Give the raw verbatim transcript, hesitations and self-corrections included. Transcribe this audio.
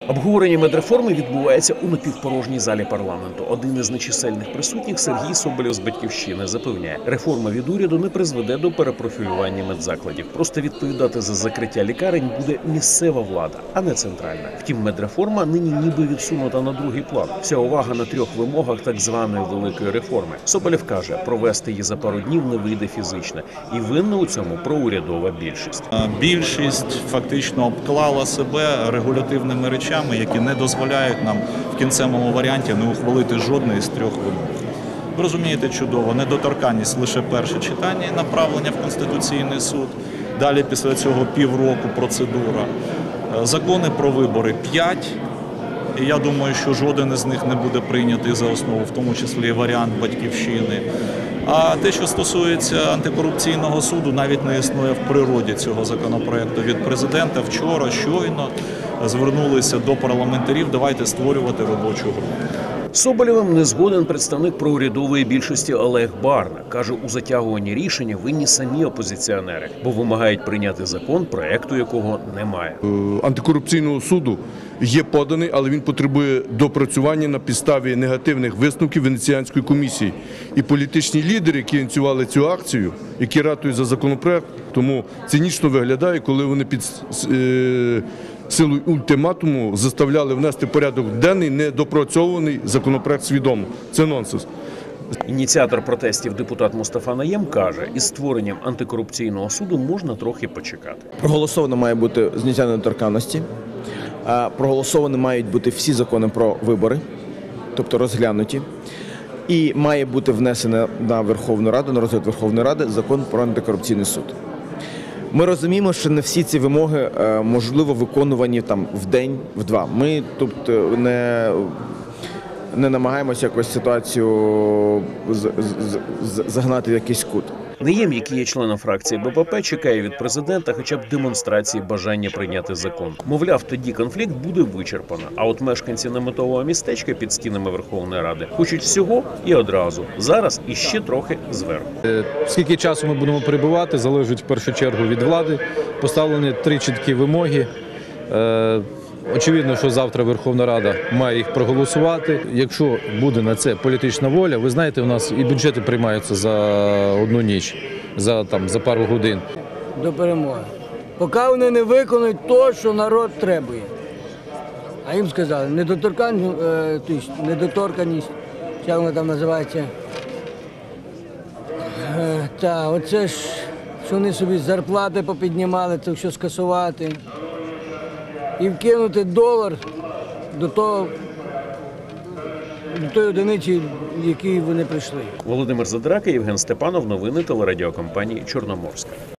Обговорення медреформи відбувається у напівпорожній залі парламенту. Один із нечисельних присутніх, Сергій Соболєв з «Батьківщини», запевняє, реформа від уряду не призведе до перепрофілювання медзакладів. Просто відповідати за закриття лікарень буде місцева влада, а не центральна. Втім, медреформа нині ніби відсунута на другий план. Вся увага на трьох вимогах так званої великої реформи. Соболєв каже, провести її за пару днів не вийде фізично. І винна у цьому проурядова більшість. Більшість фактично обклала себе регулятивними речами, які не дозволяють нам в кінцевому варіанті не ухвалити жодної з трьох вимог. Ви розумієте чудово, недоторканність лише перше читання і направлення в Конституційний суд. Далі після цього півроку процедура. Закони про вибори – п'ять. І я думаю, що жоден із них не буде прийнятий за основу, в тому числі і варіант «Батьківщини». А те, що стосується антикорупційного суду, навіть не існує в природі цього законопроекту від президента. Вчора, щойно звернулися до парламентарів, давайте створювати робочу групу. Соболєвим не згоден представник проурядової більшості Олег Барна. Каже, у затягуванні рішення винні самі опозиціонери, бо вимагають прийняти закон, проекту якого немає. Антикорупційного суду є поданий, але він потребує допрацювання на підставі негативних висновків Венеціанської комісії. І політичні лідери, які ініціювали цю акцію, які ратують за законопроект, тому цинічно виглядає, коли вони під е, силою ультиматуму заставляли внести в порядок денний недопрацьований законопроект свідомо. Це нонсенс. Ініціатор протестів депутат Мустафа Найєм каже, із створенням антикорупційного суду можна трохи почекати. Проголосовано має бути зняття недоторканності, проголосовані мають бути всі закони про вибори, тобто розглянуті, і має бути внесено на Верховну Раду, на розгляд Верховної Ради закон про антикорупційний суд. Ми розуміємо, що не всі ці вимоги можливо виконувані там в день, в два. Ми тобто не, не намагаємося якось ситуацію з, з, з, загнати в якийсь кут. Найєм, який є членом фракції Б П П, чекає від президента хоча б демонстрації бажання прийняти закон. Мовляв, тоді конфлікт буде вичерпано. А от мешканці наметового містечка під стінами Верховної Ради хочуть всього і одразу. Зараз іще трохи зверху. Скільки часу ми будемо перебувати, залежить в першу чергу від влади. Поставлені три чіткі вимоги. Очевидно, що завтра Верховна Рада має їх проголосувати. Якщо буде на це політична воля, ви знаєте, у нас і бюджети приймаються за одну ніч, за, там, за пару годин. До перемоги. Поки вони не виконують те, що народ требує. А їм сказали, недоторканність, недоторканність, як вона там називається. Та, оце ж, що вони собі зарплати попіднімали, це все скасувати. І вкинути долар до того, до тої одиниці, в якій вони прийшли. Володимир Задирака, Євген Степанов. Новини телерадіокомпанії «Чорноморська».